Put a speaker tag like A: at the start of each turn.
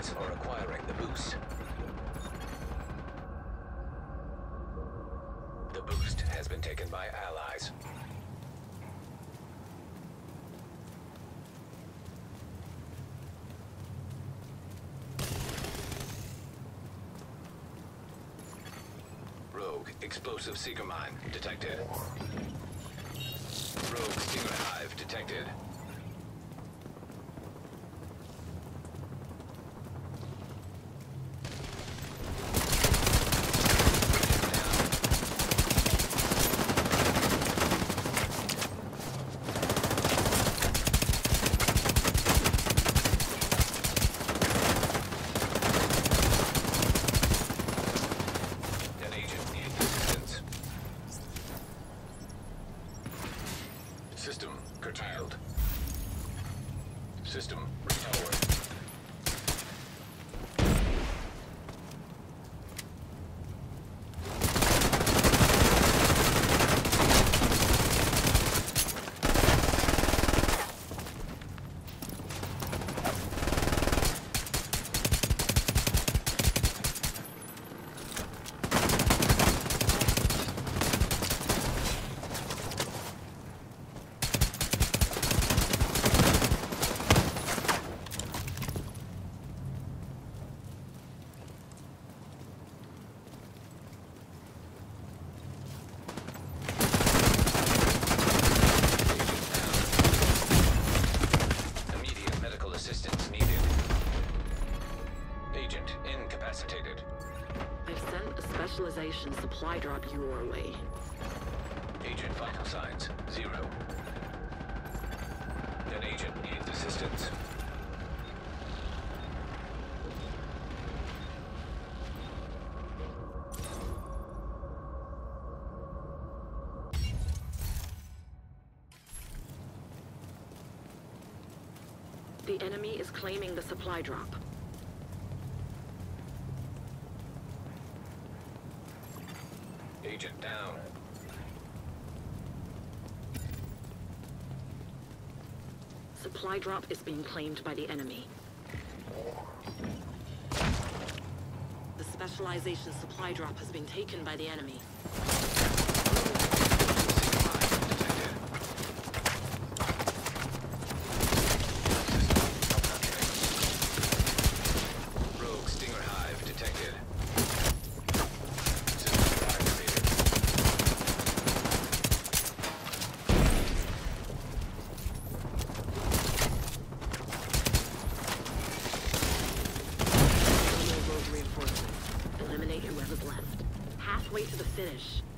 A: Allies are acquiring the boost. The boost has been taken by Allies. Rogue explosive seeker mine detected. Rogue Stinger Hive detected. System curtailed. System restored. Assistance needed. Agent incapacitated.
B: I've sent a specialization supply drop your way.
A: Agent vital signs 0. An agent needs assistance.
B: The enemy is claiming the supply drop.
A: Agent down.
B: Supply drop is being claimed by the enemy. The specialization supply drop has been taken by the enemy.
A: Rogue Stinger Hive detected.
B: Reinforcements. Eliminate whoever's left. Halfway to the finish.